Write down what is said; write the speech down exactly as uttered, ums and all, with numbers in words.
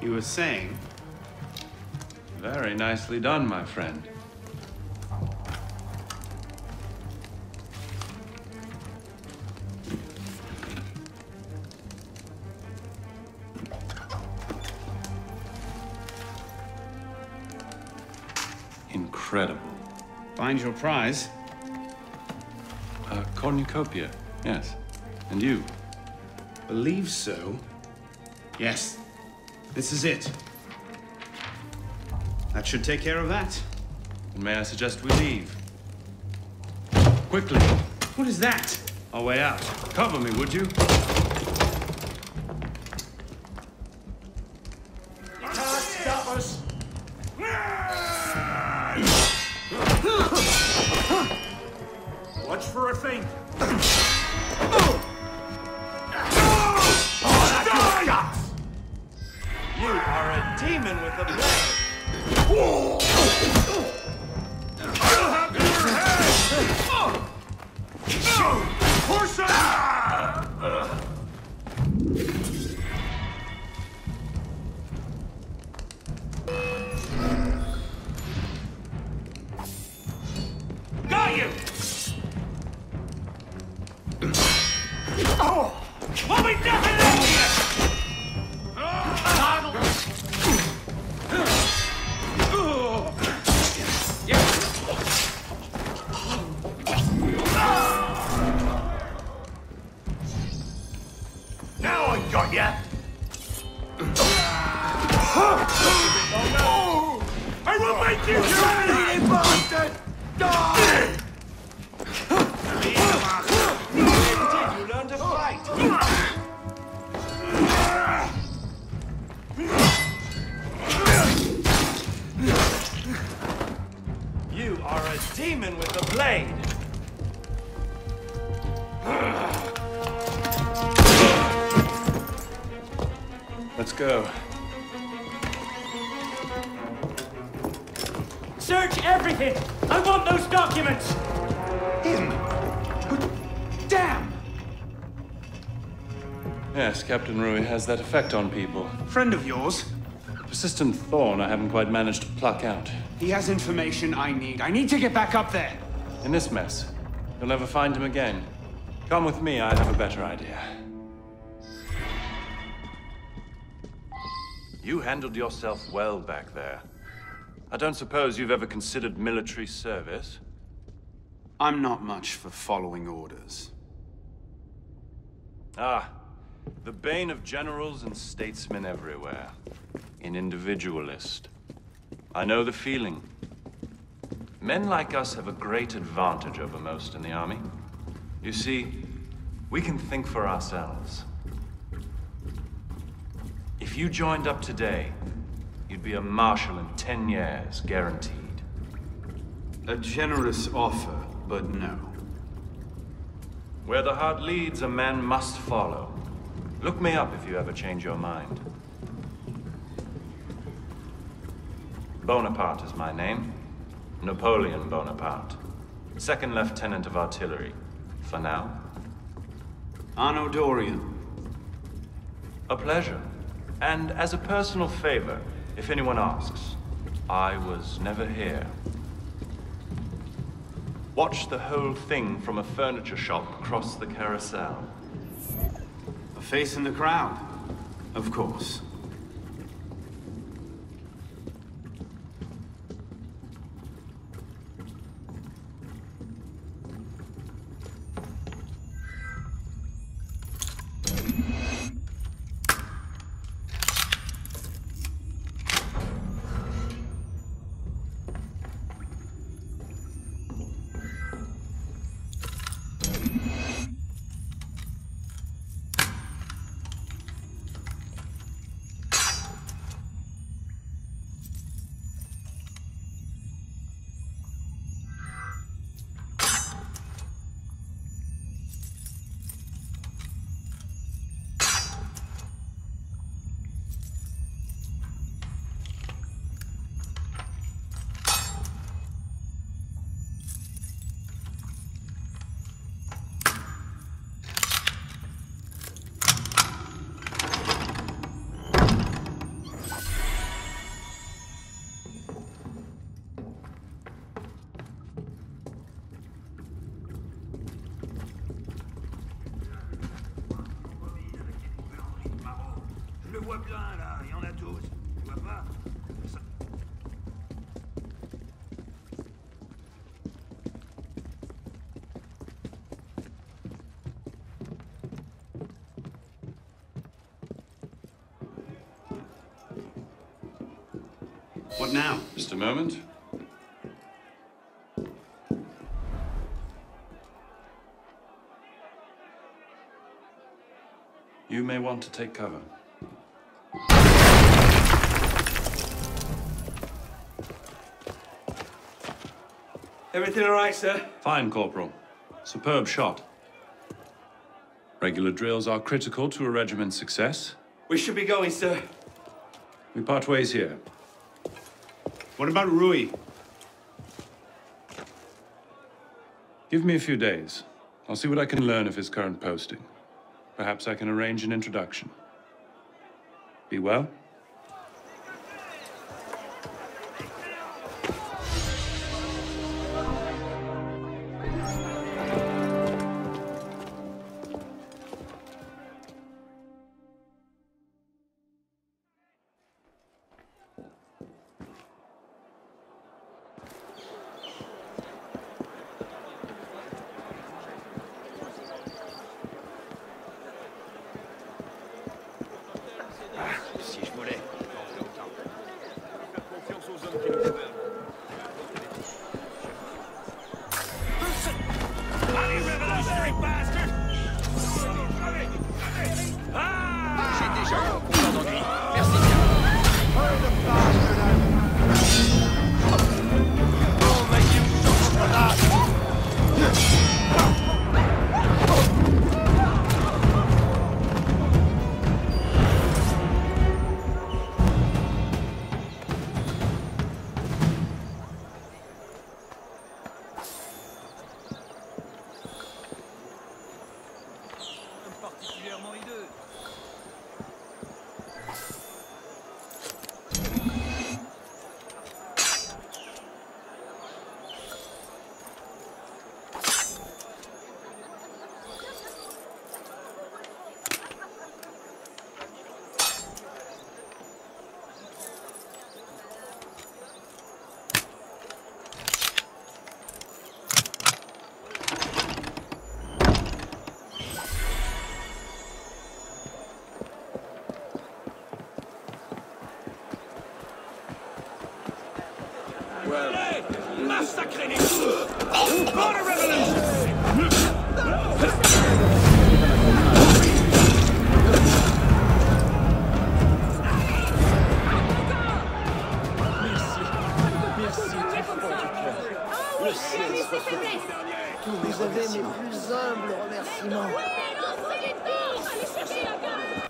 You were saying? Very nicely done, my friend. Incredible. Find your prize? A cornucopia, yes. And you? Believe so. Yes. This is it. That should take care of that. And may I suggest we leave? Quickly. What is that? Our way out. Cover me, would you? You can't stop us! Watch for a feint. You are a demon with a blade. You'll have your head! Push it! Got you! Oh! We'll be nothing left of you! Now I got ya! I will make you dirty, bastard! Die! You learn to fight! You are a demon with a blade! Let's go. Search everything! I want those documents! Him! Damn! Yes, Captain Rui has that effect on people. Friend of yours? A persistent thorn I haven't quite managed to pluck out. He has information I need. I need to get back up there. In this mess, you'll never find him again. Come with me, I have a better idea. You handled yourself well back there. I don't suppose you've ever considered military service? I'm not much for following orders. Ah, the bane of generals and statesmen everywhere. An individualist. I know the feeling. Men like us have a great advantage over most in the army. You see, we can think for ourselves. If you joined up today, you'd be a marshal in ten years, guaranteed. A generous offer, but no. Where the heart leads, a man must follow. Look me up if you ever change your mind. Bonaparte is my name. Napoleon Bonaparte. Second Lieutenant of Artillery. For now. Arno Dorian. A pleasure. And as a personal favor, if anyone asks, I was never here. Watch the whole thing from a furniture shop across the carousel. A face in the crowd. Of course. What now? Just a moment. You may want to take cover. Everything all right, sir? Fine, Corporal. Superb shot. Regular drills are critical to a regiment's success. We should be going, sir. We part ways here. What about Rui? Give me a few days. I'll see what I can learn of his current posting. Perhaps I can arrange an introduction. Be well. Si je voulais. J'ai déjà eu un combat d'ennui. Merci bien. Oh, mais il me change là. Particulièrement hideux. Massacrez les fous! Pour la révolution! Merci. Merci du fond du cœur. Le ciel soit sur vous. Vous avez mes plus humbles remerciements. Allez chercher la gare!